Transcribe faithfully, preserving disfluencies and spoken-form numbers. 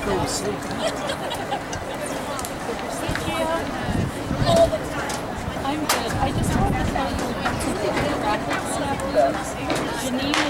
go to sleep. I'm good. I just wanted to tell you about the graphic stuff. Janine